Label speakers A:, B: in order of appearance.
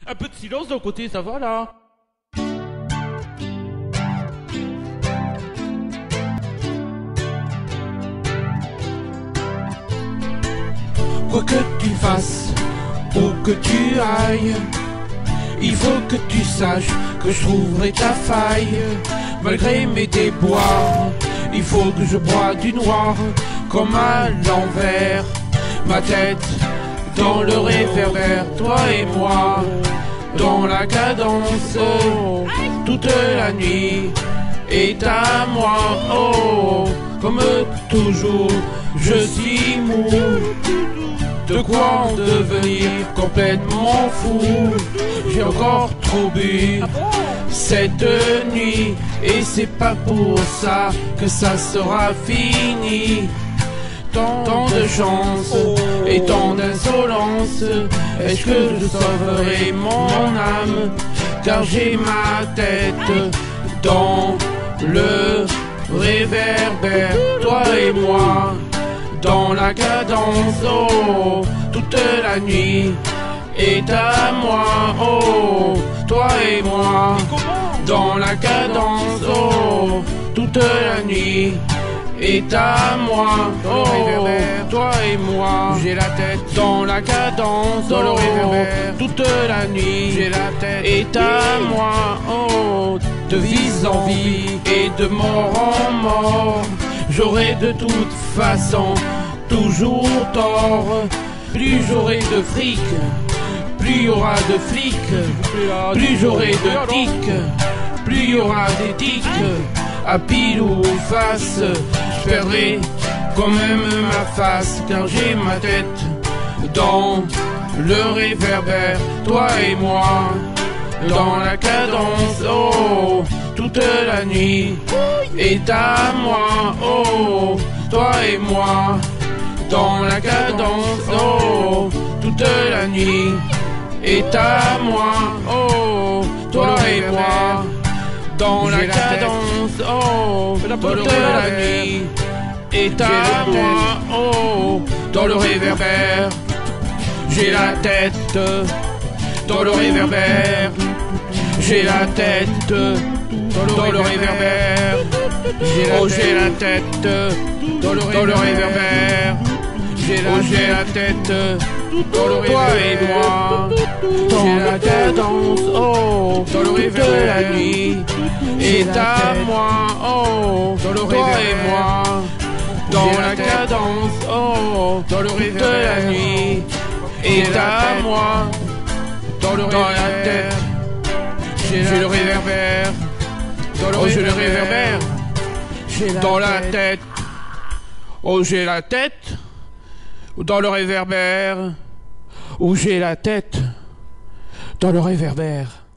A: Un peu de silence d'un côté, ça va là.
B: Quoi que tu fasses, où que tu ailles, il faut que tu saches que je trouverai ta faille. Malgré mes déboires, il faut que je bois du noir comme à l'envers. Ma tête dans le réverbère, toi et moi, dans la cadence, toute la nuit est à moi. Oh, comme toujours, je suis mou. De quoi en devenir complètement fou. J'ai encore trop bu cette nuit, et c'est pas pour ça que ça sera fini. Tant de chance et tant d'insolence, est-ce que je sauverai mon âme? Car j'ai ma tête dans le réverbère, toi et moi, dans la cadence, oh, toute la nuit est à moi, oh, toi et moi, dans la cadence, oh, toute la nuit est à moi, oh, toi et moi, j'ai la tête dans la cadence, dans le réverbère, toute la nuit, j'ai la tête est à moi, oh, de vie en vie et de mort en mort, j'aurai de toute façon toujours tort. Plus j'aurai de fric, plus il y aura de flics, plus j'aurai de tics, plus il y aura des tics. À pile ou face, je perdrai quand même ma face, car j'ai ma tête dans le réverbère, toi et moi, dans la cadence, oh, toute la nuit est à moi, oh, toi et moi, dans la cadence, oh, toute la nuit est à moi, oh, toi et moi, dans la cadence, oh, toute la nuit est à moi, oh, dans le réverbère, j'ai la tête dans le réverbère, j'ai la tête dans le réverbère, oh, j'ai la tête dans le réverbère, j'ai la tête dans le réverbère, toi et moi, dans la cadence, oh, dans le réverbère, la nuit est à moi, oh, dans le réverbère, toi et moi, dans la cadence, oh, dans le réverbère, la nuit est à moi, dans la tête, j'ai le réverbère, oh, j'ai le réverbère, dans la tête, oh, j'ai la tête, dans le réverbère, où j'ai la tête, dans le réverbère.